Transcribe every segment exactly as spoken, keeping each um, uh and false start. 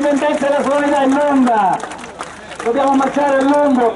lentezza e la solidarietà in lunga. Dobbiamo marciare a lungo.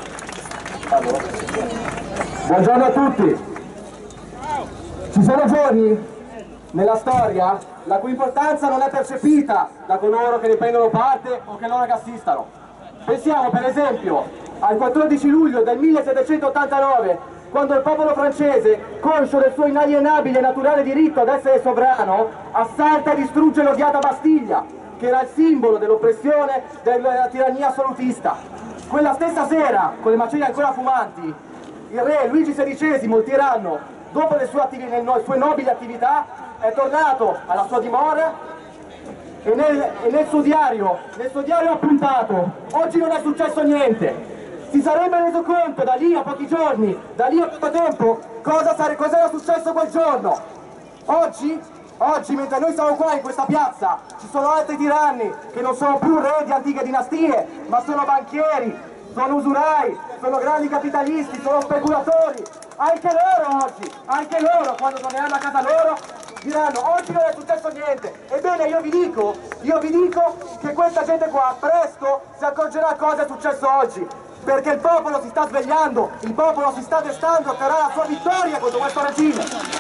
Buongiorno a tutti. Ci sono giorni nella storia la cui importanza non è percepita da coloro che ne prendono parte o che loro che assistano. Pensiamo per esempio al quattordici luglio del millesettecentottantanove, quando il popolo francese, conscio del suo inalienabile e naturale diritto ad essere sovrano, assalta e distrugge l'odiata Bastiglia, che era il simbolo dell'oppressione della tirannia assolutista. Quella stessa sera, con le macerie ancora fumanti, il re Luigi sedicesimo, il tiranno, dopo le sue, attivi, le sue nobili attività, è tornato alla sua dimora e nel, e nel suo diario, nel suo diario ha puntato: oggi non è successo niente. Si sarebbe reso conto da lì a pochi giorni, da lì a poco tempo, cosa, sare, cosa era successo quel giorno. Oggi, oggi, mentre noi siamo qua in questa piazza, ci sono altri tiranni che non sono più re di antiche dinastie, ma sono banchieri, sono usurai, sono grandi capitalisti, sono speculatori. Anche loro oggi, anche loro, quando torneranno a casa loro, diranno: oggi non è successo niente. Ebbene, io vi dico, io vi dico che questa gente qua presto si accorgerà cosa è successo oggi. Perché il popolo si sta svegliando, il popolo si sta destando, otterrà la sua vittoria contro questo regime.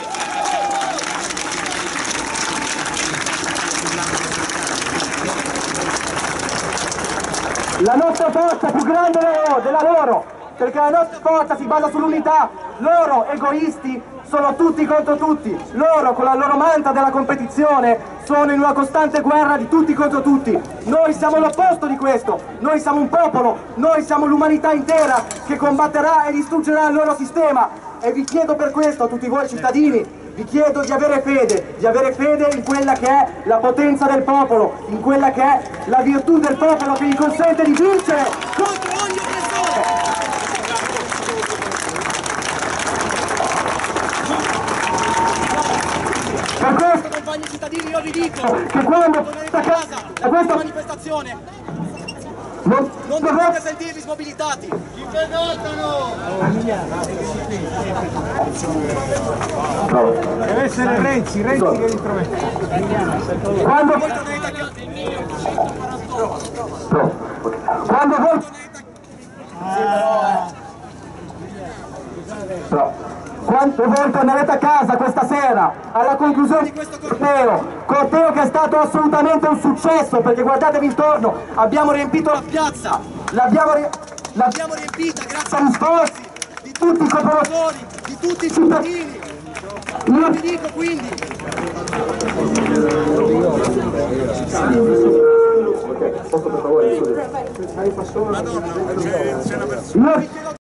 La nostra forza più grande della loro, perché la nostra forza si basa sull'unità. Loro, egoisti, sono tutti contro tutti. Loro, con la loro manta della competizione, sono in una costante guerra di tutti contro tutti. Noi siamo l'opposto di questo. Noi siamo un popolo, noi siamo l'umanità intera che combatterà e distruggerà il loro sistema. E vi chiedo per questo, a tutti voi cittadini, vi chiedo di avere fede, di avere fede in quella che è la potenza del popolo, in quella che è la virtù del popolo che gli consente di vincere contro ogni oppressore. Per questo, compagni cittadini, io vi dico che quando tornerete a casa da questa manifestazione non, non dovete sentirvi smobilitati. Ci prenotano! Deve essere Renzi, Renzi che li promette. Quando voi tornerete a casa, quando voi Quando voi tornerete a casa questa sera, alla conclusione di questo corteo, corteo che è stato assolutamente un successo, perché guardatevi intorno, abbiamo riempito la piazza, l'abbiamo ri riempita grazie agli sforzi di tutti i cooperatori, di tutti i cittadini. Io vi dico quindi... Posso per favore? Madonna, c'è una persona...